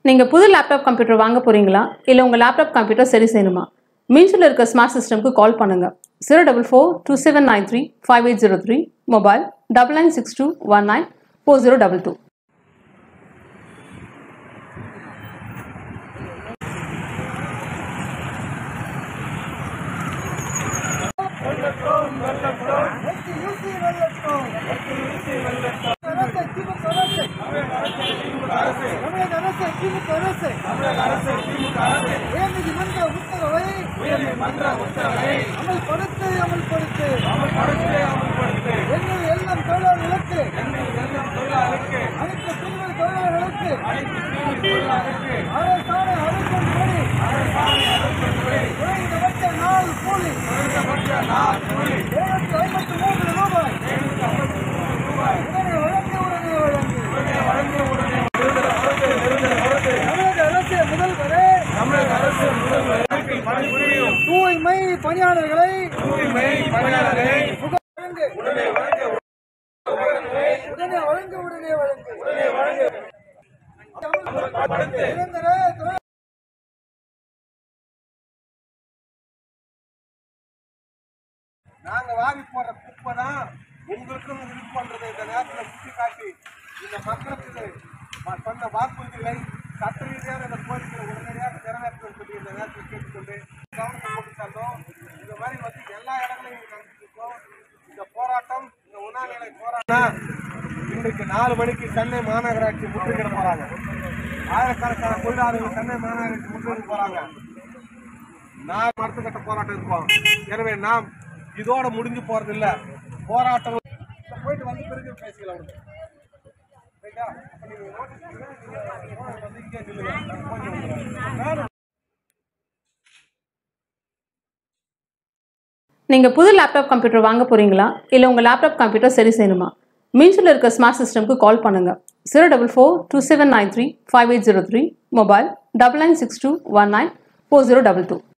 நீங்கள் புது laptop computer வாங்க போகிறீங்களா இல்லை உங்கள் லேப்டாப் கம்ப்யூட்டர் சரி செய்யணுமா? மீன்ஸில் இருக்க ஸ்மார்ட் சிஸ்டம்க்கு கால் பண்ணுங்கள். 04427935803, மொபைல் 9962194022. தூய்மை பணியாளர்களை நாங்க வாங்கி போடுற குப்பை தான் உங்களுக்கும் இது பண்றது. இந்த நேரத்தில் சுற்றி காட்டி இந்த மக்களுக்கு சொன்ன வாக்குறுதிகளை சட்ட ரீதியான இந்த கோரிக்கைகளை உடனடியாக நிறைவேற்ற சொல்லி இந்த நேரத்தில் கேட்டுக்கொண்டு கவனத்தை போட்டு தந்தோம். இந்த மாதிரி எல்லா இடங்களையும் நடத்திருக்கோம். இந்த போராட்டம், இந்த உண்ணாநிலை போராட்டம் இன்றைக்கு 4 மணிக்கு சென்னை மாநகராட்சி முற்றுகிட போறாங்க. ஆயிரக்கணக்கான தொழிலாளர்கள் சென்னை மாநகராட்சி முற்றுகிட போறாங்க. நாம் அடுத்த கட்ட போராட்டம் இருப்போம். எனவே நாம் இதோட முடிஞ்சு போறது இல்ல. போராட்டம் போயிட்டு வந்து பிறகு பேசிக்கலாம். நீங்கள் புது லேப்டாப் கம்ப்யூட்டர் வாங்க போகிறீங்களா இல்லை உங்கள் லேப்டாப் கம்ப்யூட்டர் சரி செய்யணுமா? மீன்ஸில் இருக்க ஸ்மார்ட் சிஸ்டம்க்கு கால் பண்ணுங்கள். 04427935803, மொபைல் 9962194022.